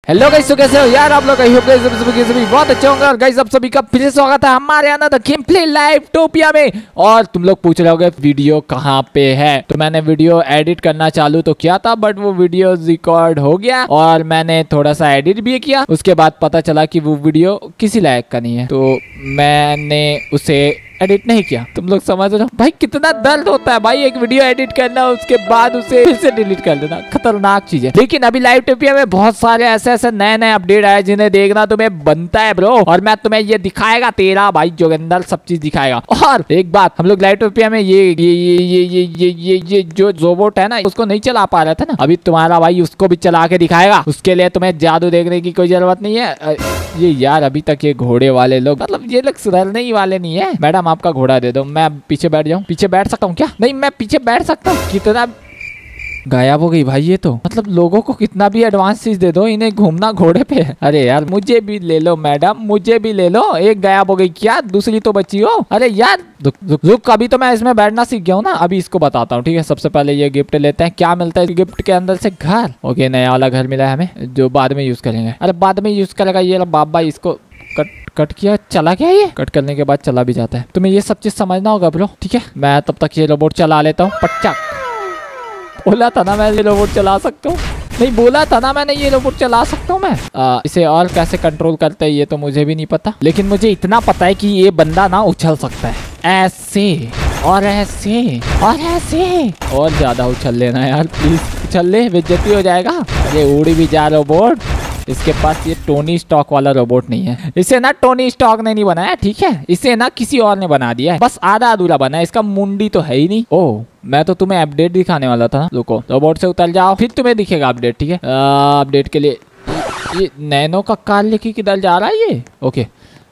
Hello guys, तो कैसे हो यार आप लोग? आई होप गाइस सभी बहुत अच्छे होंगे। और गाइस आप सभी का फिर से स्वागत है हमारे अनदर गेम प्ले लाइवटोपिया में। और तुम लोग पूछ रहे होगे वीडियो कहाँ पे है, तो मैंने वीडियो एडिट करना चालू तो किया था, बट वो वीडियो रिकॉर्ड हो गया और मैंने थोड़ा सा एडिट भी किया। उसके बाद पता चला कि वो वीडियो किसी लायक का नहीं है, तो मैंने उसे एडिट नहीं किया। तुम लोग समझ रहे हो भाई कितना दर्द होता है भाई एक वीडियो एडिट करना, उसके बाद उसे फिर से डिलीट कर देना, खतरनाक चीज है। लेकिन अभी लाइवटोपिया में बहुत सारे ऐसे नए अपडेट आए जिन्हें देखना तुम्हें बनता है ब्रो। और मैं तुम्हें ये दिखाएगा, तेरा भाई जोगिंदर सब चीज दिखाएगा। और एक बात, हम लोग लाइवटोपिया में ये जो रोबोट है ना, उसको नहीं चला पा रहा था ना, अभी तुम्हारा भाई उसको भी चला के दिखाएगा। उसके लिए तुम्हें जादू देखने की कोई जरूरत नहीं है। ये यार अभी तक ये घोड़े वाले लोग, मतलब ये लोग सुधरने ही वाले नहीं है। मैडम आपका घोड़ा दे दो, मैं पीछे बैठ जाऊं। पीछे बैठ सकता हूँ क्या? नहीं, मैं पीछे बैठ सकता हूँ। कितना गायब हो गई भाई ये तो, मतलब लोगों को कितना भी एडवांस चीज दे दो, इन्हें घूमना घोड़े पे है। अरे यार मुझे भी ले लो मैडम, मुझे भी ले लो। एक गायब हो गई क्या, दूसरी तो बची हो। अरे यार रुक, अभी तो मैं इसमें बैठना सीख गया हूँ ना, अभी इसको बताता हूँ। ठीक है, सबसे पहले ये गिफ्ट लेते हैं। क्या मिलता है गिफ्ट के अंदर से? घर। ओके, नया वाला घर मिला है हमें, जो बाद में यूज करेंगे। अरे बाद में यूज करेगा ये बाबा। इसको कट किया, चला गया। ये कट करने के बाद चला भी जाता है। तुम्हें ये सब चीज समझना होगा ब्रो, ठीक है? मैं तब तक ये रोबोट चला लेता हूँ। पटचक, बोला था ना मैं ये रोबोट चला सकता हूँ। नहीं, बोला था ना मैंने ये रोबोट चला सकता हूँ मैं। इसे और कैसे कंट्रोल करते हैं ये तो मुझे भी नहीं पता, लेकिन मुझे इतना पता है कि ये बंदा ना उछल सकता है ऐसे और ऐसे और ऐसे। और ज्यादा उछल लेना यार प्लीज, उछल ले, बेइज्जती हो जाएगा। अरे उड़ भी जा रोबोट। इसके पास ये टोनी स्टॉक वाला रोबोट नहीं है। इसे ना टोनी स्टॉक ने नहीं बनाया, ठीक है? इसे ना किसी और ने बना दिया है, बस आधा अधूरा बना है। इसका मुंडी तो है ही नहीं। ओह, मैं तो तुम्हें अपडेट दिखाने वाला था। रुको, रोबोट से उतर जाओ, फिर तुम्हें दिखेगा अपडेट, ठीक है? अपडेट के लिए ये नैनो का कार लेके किधर जा रहा है ये? ओके,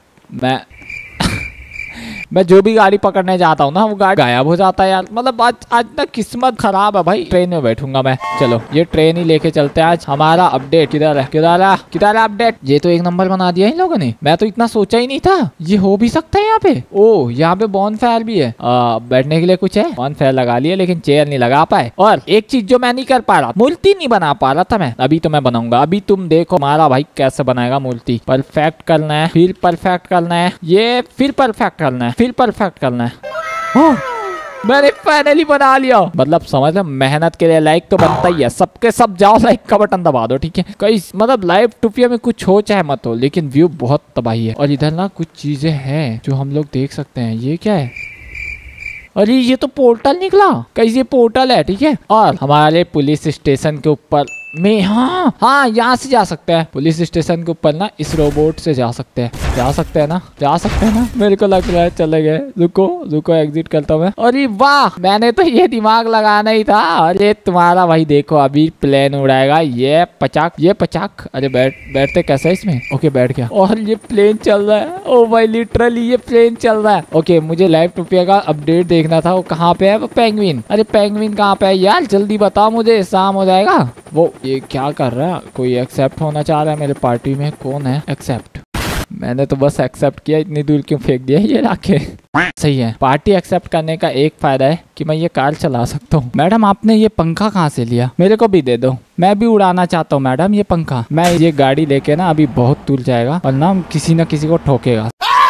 मैं जो भी गाड़ी पकड़ने जाता हूँ ना, वो गाड़ी गायब हो जाता है यार। मतलब आज ना किस्मत खराब है भाई। ट्रेन में बैठूंगा मैं। चलो ये ट्रेन ही लेके चलते हैं आज। हमारा अपडेट किधर है अपडेट? ये तो एक नंबर बना दिया इन लोगों ने। मैं तो इतना सोचा ही नहीं था ये हो भी सकता है यहाँ पे। ओ, यहाँ पे बॉन फायर भी है। बैठने के लिए कुछ है। बॉन फायर लगा लिए, लेकिन चेयर नहीं लगा पाए। और एक चीज जो मैं नहीं कर पा रहा, मूर्ति नहीं बना पा रहा था मैं। अभी तो मैं बनाऊंगा। अभी तुम देखो हमारा भाई कैसे बनाएगा मूर्ति। परफेक्ट करना है, फिर परफेक्ट करना है, ये फिर परफेक्ट करना है, फिर परफेक्ट करना है। मैंने फाइनली बना लिया। मतलब समझ लो, मेहनत के लिए लाइक तो बनता ही है। सबके सब जाओ, लाइक का बटन दबा दो, ठीक है? कई मतलब लाइवटोपिया में कुछ हो चाहे मत हो, लेकिन व्यू बहुत तबाही है। और इधर ना कुछ चीजें हैं जो हम लोग देख सकते हैं। ये क्या है? अरे ये तो पोर्टल निकला। कहीं ये पोर्टल है, ठीक है? और हमारे पुलिस स्टेशन के ऊपर में, हाँ यहाँ से जा सकते हैं। पुलिस स्टेशन के ऊपर ना इस रोबोट से जा सकते हैं ना। मेरे को लग रहा है चले गए। रुको एग्जिट करता हूँ मैं। अरे वाह, मैंने तो ये दिमाग लगाना ही था। अरे तुम्हारा भाई देखो, अभी प्लेन उड़ाएगा। ये पचाक। अरे बैठते कैसे है इसमें? ओके, बैठ गया। और ये प्लेन चल रहा है। ओ भाई लिटरली ये प्लेन चल रहा है। ओके, मुझे लाइवटोपिया का अपडेट देखना था। वो कहाँ पे है वो पेंगुइन? अरे पेंगुइन कहाँ पे है यार? जल्दी बताओ मुझे, शाम हो जाएगा। वो ये क्या कर रहा है? कोई एक्सेप्ट होना चाह रहा है मेरे पार्टी में। कौन है एक्सेप्ट? मैंने तो बस एक्सेप्ट किया, इतनी दूर क्यों फेंक दिया ये लाके? सही है, पार्टी एक्सेप्ट करने का एक फायदा है कि मैं ये कार चला सकता हूँ। मैडम आपने ये पंखा कहाँ से लिया? मेरे को भी दे दो, मैं भी उड़ाना चाहता हूँ मैडम ये पंखा। मैं ये गाड़ी लेके ना अभी बहुत दूर जाएगा और ना किसी न किसी को ठोकेगा।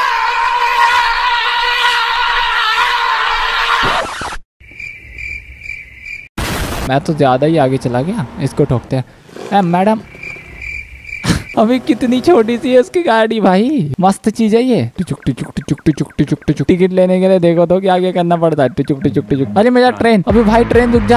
मैं तो ज्यादा ही आगे चला गया, इसको ठोकते हैं। मैडम अभी कितनी छोटी सी है उसकी गाड़ी भाई, मस्त चीज है ये। टुचुक टिकट लेने के लिए देखो तो क्या करना पड़ता है। टुचुक। अरे मेरा ट्रेन, अभी भाई ट्रेन रुक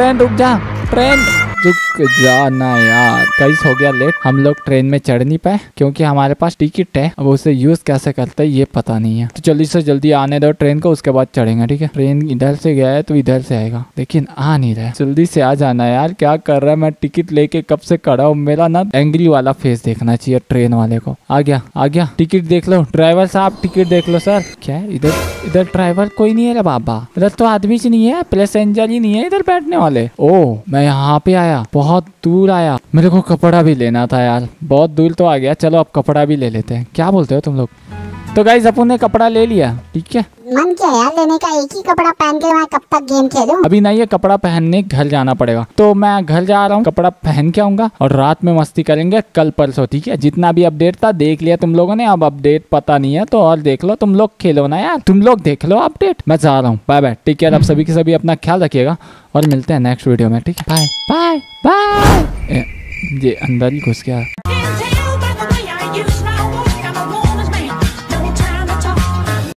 जा ना यार। कैसे हो गया लेट? हम लोग ट्रेन में चढ़ नहीं पाए क्योंकि हमारे पास टिकट है। अब उसे यूज कैसे करते हैं ये पता नहीं है। तो जल्दी से जल्दी आने दो ट्रेन को, उसके बाद चढ़ेंगे, ठीक है? ट्रेन इधर से गया है तो इधर से आएगा, लेकिन आ नहीं रहा है। जल्दी से आ जाना यार, क्या कर रहा है? मैं टिकट लेके कब से खड़ा हूँ। मेरा ना एंग्री वाला फेस देखना चाहिए ट्रेन वाले को। आ गया। टिकट देख लो ड्राइवर साहब, टिकट देख लो सर। क्या है इधर ड्राइवर कोई नहीं है रे बाबा। इधर तो आदमी ही नहीं है, पैसेंजर ही नहीं है इधर बैठने वाले। ओह, मैं यहाँ पे आया, बहुत दूर आया। मेरे को कपड़ा भी लेना था यार, बहुत दूर तो आ गया। चलो अब कपड़ा भी ले लेते हैं। क्या बोलते हो तुम लोग? तो गाइस अपन ने कपड़ा ले लिया, ठीक है। मन क्या यार लेने का, एक ही कपड़ा पहन के मैं कब तक गेम खेलूं? अभी नहीं, ये कपड़ा पहनने घर जाना पड़ेगा, तो मैं घर जा रहा हूँ, कपड़ा पहन के आऊंगा और रात में मस्ती करेंगे कल परसों, ठीक है। जितना भी अपडेट था देख लिया तुम लोगों ने, अब अपडेट पता नहीं है तो और देख लो, तुम लोग खेलो ना यार, तुम लोग देख लो अपडेट। मैं जा रहा हूँ, बाय बाय, टेक केयर। अब सभी के सभी अपना ख्याल रखिएगा और मिलते हैं नेक्स्ट वीडियो में, ठीक है। Bye bye bye. ये अंदर ही घुस गया।